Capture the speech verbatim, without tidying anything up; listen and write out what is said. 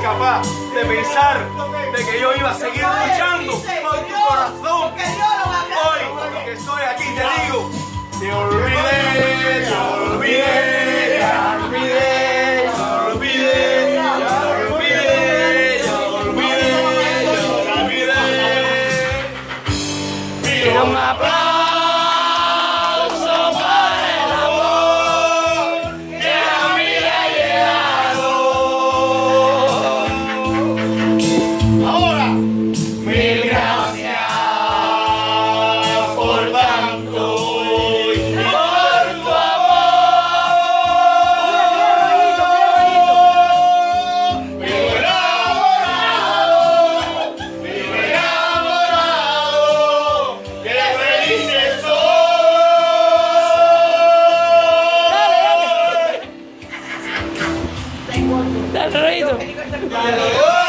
capaz de pensar de que yo iba a seguir luchando por tu corazón. Hoy que estoy aquí te digo, te olvidé, te olvidé, te olvidé, te olvidé, te olvidé, te olvidé, te olvidé. Pido un aplauso para el amor que a mí ha llegado. Ahora, mil gracias por tanto y por tu amor. Vivo enamorado, vivo enamorado, que felices soy. Dale, Rayito. Dale.